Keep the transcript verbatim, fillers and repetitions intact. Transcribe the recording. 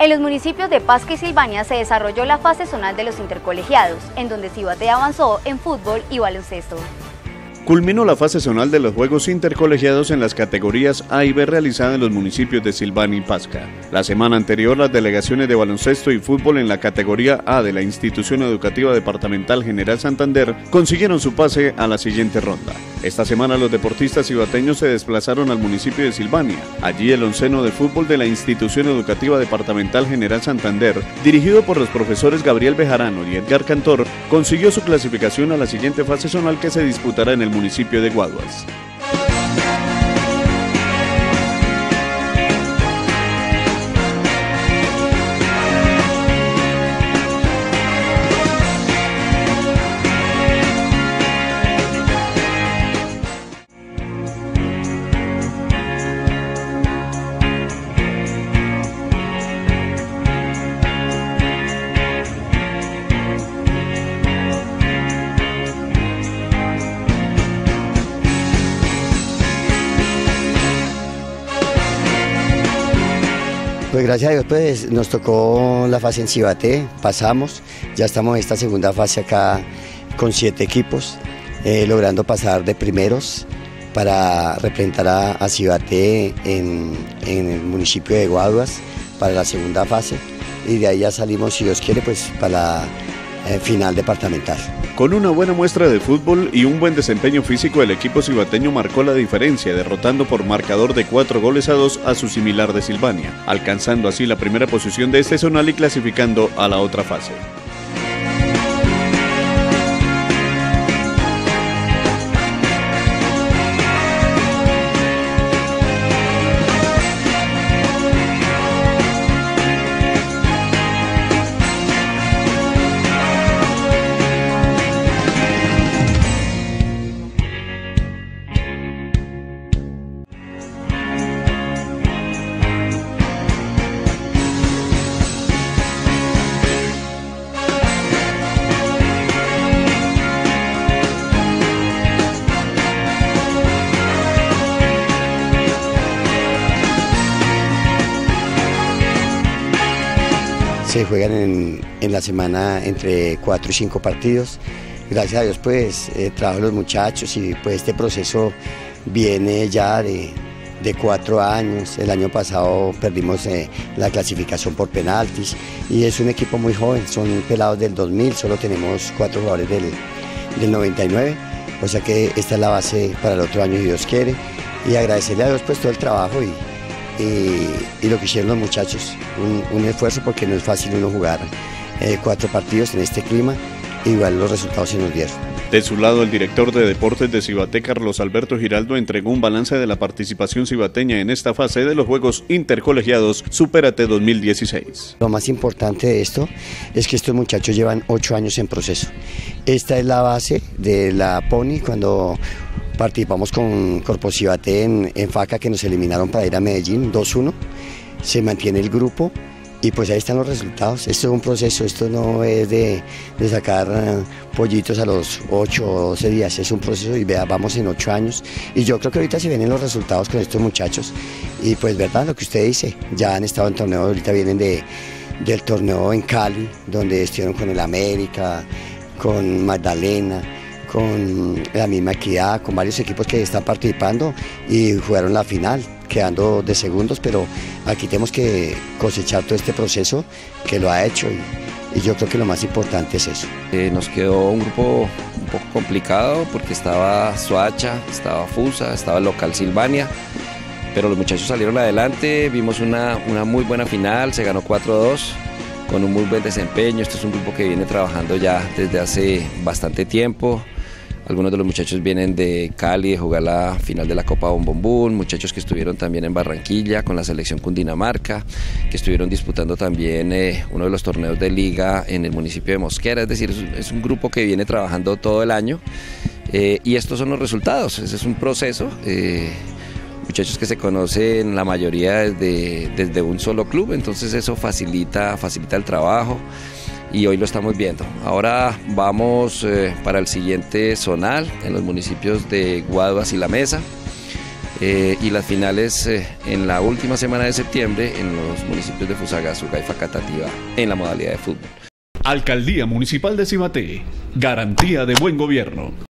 En los municipios de Pasca y Silvania se desarrolló la fase zonal de los intercolegiados, en donde Cibate avanzó en fútbol y baloncesto. Culminó la fase zonal de los Juegos Intercolegiados en las categorías A y B realizada en los municipios de Silvania y Pasca. La semana anterior, las delegaciones de baloncesto y fútbol en la categoría A de la Institución Educativa Departamental General Santander consiguieron su pase a la siguiente ronda. Esta semana los deportistas cibateños se desplazaron al municipio de Silvania. Allí el onceno de fútbol de la Institución Educativa Departamental General Santander, dirigido por los profesores Gabriel Bejarano y Edgar Cantor, consiguió su clasificación a la siguiente fase zonal que se disputará en el municipio de Guaduas. Pues gracias a Dios pues nos tocó la fase en Cibate, pasamos, ya estamos en esta segunda fase acá con siete equipos, eh, logrando pasar de primeros para representar a, a Cibate en, en el municipio de Guaduas para la segunda fase y de ahí ya salimos, si Dios quiere, pues para la eh, final departamental. Con una buena muestra de fútbol y un buen desempeño físico, el equipo cibateño marcó la diferencia, derrotando por marcador de cuatro goles a dos a su similar de Silvania, alcanzando así la primera posición de este zonal y clasificando a la otra fase. Se juegan en, en la semana entre cuatro y cinco partidos. Gracias a Dios pues eh, trabajo los muchachos y pues este proceso viene ya de, de cuatro años. El año pasado perdimos eh, la clasificación por penaltis y es un equipo muy joven, son pelados del dos mil, solo tenemos cuatro jugadores del, del noventa y nueve, o sea que esta es la base para el otro año si Dios quiere, y agradecerle a Dios pues todo el trabajo y Y, y lo que hicieron los muchachos, un, un esfuerzo porque no es fácil uno jugar eh, cuatro partidos en este clima, igual los resultados se nos dieron. De su lado, el director de deportes de Cibate, Carlos Alberto Giraldo, entregó un balance de la participación cibateña en esta fase de los Juegos Intercolegiados Supérate dos mil dieciséis. Lo más importante de esto es que estos muchachos llevan ocho años en proceso. Esta es la base de la Pony cuando participamos con Corpo Cibate en, en Faca, que nos eliminaron para ir a Medellín dos uno, se mantiene el grupo y pues ahí están los resultados. Esto es un proceso, esto no es de, de sacar uh, pollitos a los ocho o doce días, es un proceso y vea, vamos en ocho años y yo creo que ahorita se vienen los resultados con estos muchachos y pues verdad, lo que usted dice, ya han estado en torneos, ahorita vienen de, del torneo en Cali, donde estuvieron con el América, con Magdalena, con la misma Equidad, con varios equipos que están participando y jugaron la final, quedando de segundos, pero aquí tenemos que cosechar todo este proceso que lo ha hecho y, y yo creo que lo más importante es eso. Eh, nos quedó un grupo un poco complicado porque estaba Soacha, estaba Fusa, estaba el local Silvania, pero los muchachos salieron adelante, vimos una, una muy buena final, se ganó cuatro a dos. Con un muy buen desempeño. Este es un grupo que viene trabajando ya desde hace bastante tiempo. Algunos de los muchachos vienen de Cali, de jugar la final de la Copa Bombombún, muchachos que estuvieron también en Barranquilla con la selección Cundinamarca, que estuvieron disputando también eh, uno de los torneos de liga en el municipio de Mosquera, es decir, es un, es un grupo que viene trabajando todo el año eh, y estos son los resultados, ese es un proceso. Eh, muchachos que se conocen la mayoría desde, desde un solo club, entonces eso facilita, facilita el trabajo y hoy lo estamos viendo. Ahora vamos eh, para el siguiente zonal en los municipios de Guaduas y La Mesa. eh, y las finales eh, en la última semana de septiembre en los municipios de Fusagasugá y Facatativá en la modalidad de fútbol. Alcaldía Municipal de Cibate, garantía de buen gobierno.